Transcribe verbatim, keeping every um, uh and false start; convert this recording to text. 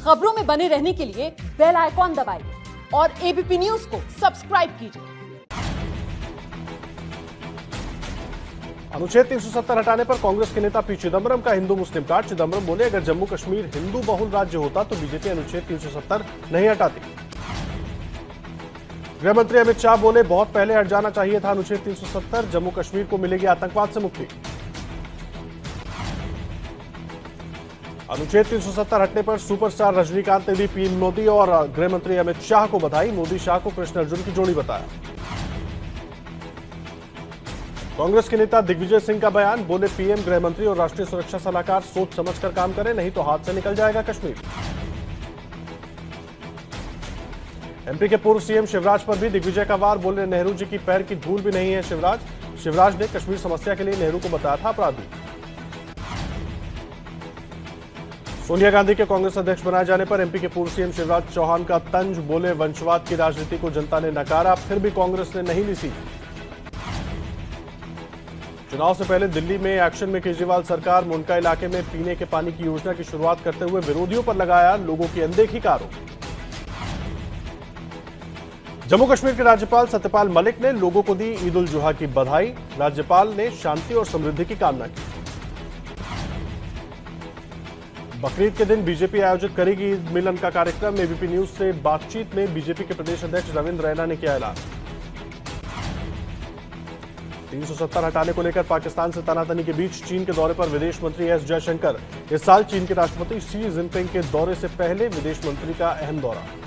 खबरों में बने रहने के लिए बेल आइकॉन दबाइए और एबीपी न्यूज को सब्सक्राइब कीजिए। अनुच्छेद तीन सौ सत्तर हटाने पर कांग्रेस के नेता पी चिदंबरम का हिंदू मुस्लिम काट। चिदंबरम बोले, अगर जम्मू कश्मीर हिंदू बहुल राज्य होता तो बीजेपी अनुच्छेद तीन सौ सत्तर नहीं हटाती। गृह मंत्री अमित शाह बोले, बहुत पहले हट जाना चाहिए था अनुच्छेद तीन सौ सत्तर, जम्मू कश्मीर को मिलेगी आतंकवाद से मुक्ति। अनुच्छेद तीन सौ सत्तर हटने पर सुपरस्टार रजनीकांत ने दी पीएम मोदी और गृह मंत्री अमित शाह को बधाई। मोदी शाह को कृष्ण अर्जुन की जोड़ी बताया। कांग्रेस के नेता दिग्विजय सिंह का बयान, बोले पीएम, गृह मंत्री और राष्ट्रीय सुरक्षा सलाहकार सोच समझकर काम करें, नहीं तो हाथ से निकल जाएगा कश्मीर। एमपी के पूर्व सीएम शिवराज पर भी दिग्विजय का वार, बोले नेहरू जी की पैर की धूल भी नहीं है शिवराज। शिवराज ने कश्मीर समस्या के लिए नेहरू को बताया था अपराधी। सोनिया गांधी के कांग्रेस अध्यक्ष बनाए जाने पर एमपी के पूर्व सीएम शिवराज चौहान का तंज, बोले वंशवाद की राजनीति को जनता ने नकारा, फिर भी कांग्रेस ने नहीं ली सीट। चुनाव से पहले दिल्ली में एक्शन में केजरीवाल सरकार, मुंडका इलाके में पीने के पानी की योजना की शुरुआत करते हुए विरोधियों पर लगाया लोगों की अनदेखी का आरोप। जम्मू कश्मीर के राज्यपाल सत्यपाल मलिक ने लोगों को दी ईद उल जुहा की बधाई। राज्यपाल ने शांति और समृद्धि की कामना की। बकरीद के दिन बीजेपी आयोजित करेगी ईद मिलन का कार्यक्रम। एबीपी न्यूज से बातचीत में बीजेपी के प्रदेश अध्यक्ष रविंद्र रैना ने किया ऐलान। तीन सौ सत्तर हटाने को लेकर पाकिस्तान से तनातनी के बीच चीन के दौरे पर विदेश मंत्री एस जयशंकर। इस साल चीन के राष्ट्रपति शी जिनपिंग के दौरे से पहले विदेश मंत्री का अहम दौरा।